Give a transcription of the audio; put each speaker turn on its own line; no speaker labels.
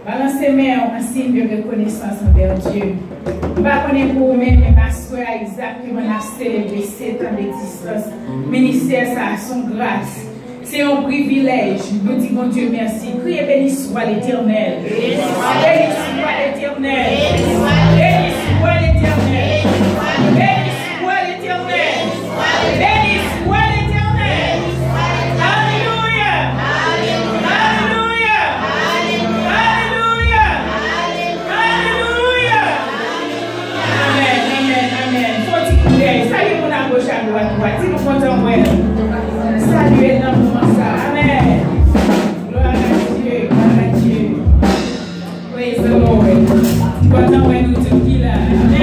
Balancez main en signe de reconnaissance envers Dieu. Je ne vais pas connaître pour vous-même, mais ma soeur Isaac qui m'a célébré 7 ans d'existence. Ministère, ça a son grâce. C'est un privilège. Nous disons Dieu merci. Criez béni soit l'Éternel. Béni soit l'Éternel. Béni soit l'Éternel. Béni soit l'Éternel. Béni soit l'Éternel. Alléluia. Alléluia. Alléluia. Alléluia. Amen, amen, amen. Faut-il couler. Salut mon à gauche, à droite. Si nous comptons, saluez dans le moment ça. Amen. Gloire à Dieu. Gloire à Dieu. Praise the Lord. Nous comptons, nous tout qui là. Amen.